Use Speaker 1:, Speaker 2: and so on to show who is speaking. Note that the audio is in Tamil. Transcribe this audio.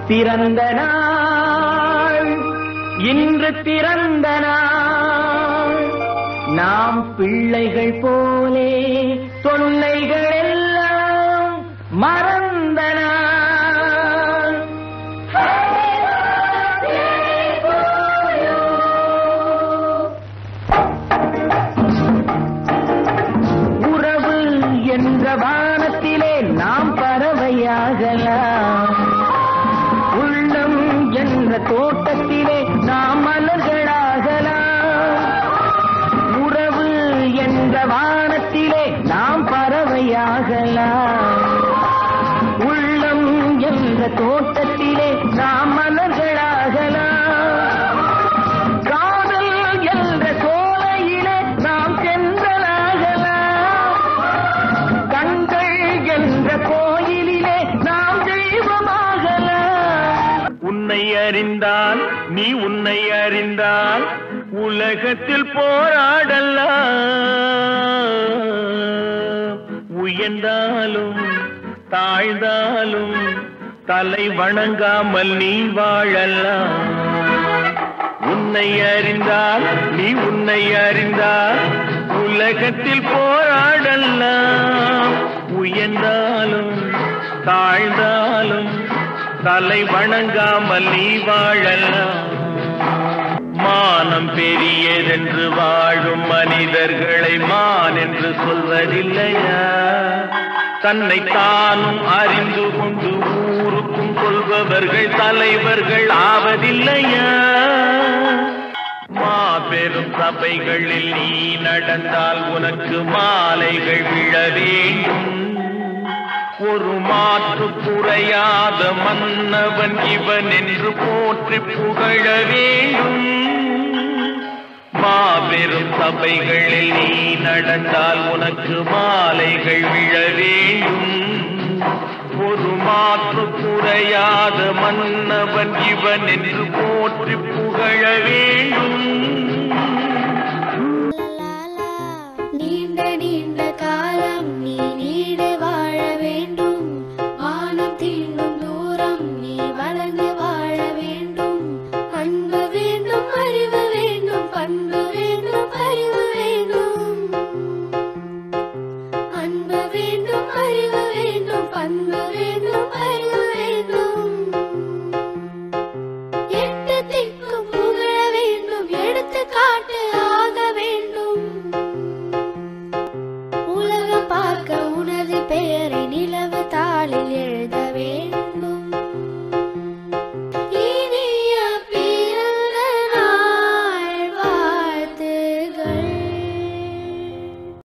Speaker 1: பிறந்த நாள் இன்று பிறந்த நாள் நாம் பிள்ளைகள் போலே தொல்லைகள் எல்லாம் மறந்த நாள். உறவு என்ற வானத்திலே நாம் பறவையாகலாம், உள்ளம் என்ற தோட்டத்திலே நாம் மலர்களாகலாம். உறவு என்ற வானத்திலே நாம் பறவையாகலாம், உள்ளம் என்ற தோட்டத்திலே நாம் மலர்களாகலாம். காதல் என்ற சோலையிலே நாம் சென்றலாகலாம், கண்கள் என்ற கோயிலிலே நாம் தெய்வமாகலாம்.
Speaker 2: உன்னை அறிந்தால் நீ உன்னை அறிந்தால் உலகத்தில் போராடலாம். உயர்ந்தாலும் தாழ்ந்தாலும் தலை வணங்காமல் நீ வாழலாம். உன்னை அறிந்தால் நீ உன்னை அறிந்தால் உலகத்தில் போராடலாம். உயர்ந்தாலும் தாழ்ந்தாலும் தலை வணங்காமல் நீ வாழலாம். மானம் பெரியதென்று வாழும் மனிதர்களை மான் என்று சொல்வதில்லையா? தன்னை தானும் அறிந்து கொண்டு ஊருக்கும் கொள்பவர்கள் தலைவர்கள் ஆவதில்லையா? மாபெரும் சபைகளில் நீ நடந்தால் உனக்கு மாலைகள் விழ வேண்டும். ஒரு மாற்று குறையாத மன்னவன் இவன் என்று போற்றி புகழ வேண்டும். மாபெரும் சபைகளில் நீ நடந்தால் உனக்கு மாலைகள் விழ வேண்டும். ஒரு மாற்று குறையாத மன்னவன் இவன் என்று போற்றி புகழ வேண்டும்.